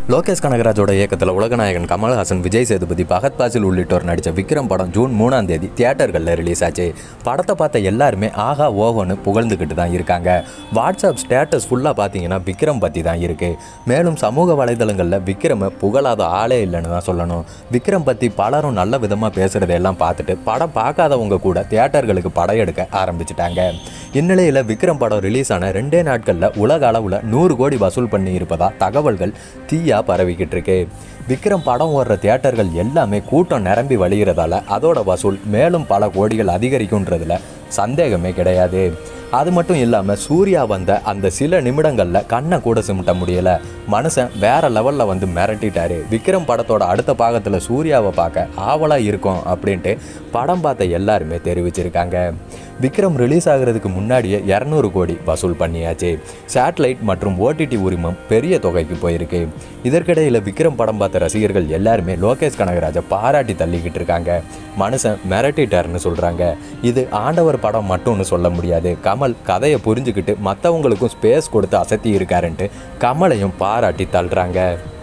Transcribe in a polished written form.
லோகேஷ் கனகராஜோட இயக்கத்தில் உலகநாயகன் கமல்ஹாசன், விஜய் சேதுபதி, பகத் பாசில் உள்ளிட்டோர் நடித்த விக்ரம் படம் ஜூன் 3ஆம் தேதி தியேட்டர்களில் ரிலீஸ் ஆச்சு. படத்தை பார்த்த எல்லாருமே ஆகா ஓஹோன்னு புகழ்ந்துக்கிட்டு தான் இருக்காங்க. வாட்ஸ்அப் ஸ்டேட்டஸ் ஃபுல்லாக பார்த்தீங்கன்னா விக்ரம் பற்றி தான் இருக்குது. மேலும் சமூக வலைதளங்களில் விக்ரமை புகழாத ஆளே இல்லைன்னு தான் சொல்லணும். விக்ரம் பற்றி பலரும் நல்ல விதமாக பேசுகிறதையெல்லாம் பார்த்துட்டு படம் பார்க்காதவங்க கூட தியேட்டர்களுக்கு படம் எடுக்க ஆரம்பிச்சிட்டாங்க. இந்நிலையில் விக்ரம் படம் ரிலீஸ் ஆன 2 நாட்களில் உலக அளவில் 100 கோடி வசூல் பண்ணி இருப்பதா தகவல்கள் தீயா பரவிக்கிட்டு இருக்கு. விக்ரம் படம் ஓடுற தியேட்டர்கள் எல்லாமே கூட்டம் நிரம்பி வழிகிறதால அதோட வசூல் மேலும் பல கோடிகள் அதிகரிக்கும்ன்றதுல சந்தேகமே கிடையாது. அது மட்டும் இல்லாமல் சூர்யா வந்த அந்த சில நிமிடங்களில் கண்ணை கூட சிமிட்ட முடியலை. மனுஷன் வேற லெவலில் வந்து மிரட்டிட்டாரு. விக்ரம் படத்தோட அடுத்த பாகத்தில் சூர்யாவை பார்க்க ஆவலாக இருக்கும் அப்படின்ட்டு படம் பார்த்த எல்லாருமே தெரிவிச்சிருக்காங்க. விக்ரம் ரிலீஸ் ஆகிறதுக்கு முன்னாடியே 200 கோடி வசூல் பண்ணியாச்சு. சேட்டலைட் மற்றும் ஓடிடி உரிமம் பெரிய தொகைக்கு போயிருக்கு. இதற்கிடையில் விக்ரம் படம் பார்த்த ரசிகர்கள் எல்லாருமே லோகேஷ் கனகராஜை பாராட்டி தள்ளிக்கிட்டு இருக்காங்க. மனுஷன் மிரட்டிட்டாருன்னு சொல்கிறாங்க. இது ஆண்டவர் படம் மட்டும்னு சொல்ல முடியாது. கமல் கதையை புரிஞ்சுக்கிட்டு மற்றவங்களுக்கும் ஸ்பேஸ் கொடுத்து அசத்தி இருக்காருன்ட்டு கமலையும் பாராட்டி தள்ளுறாங்க.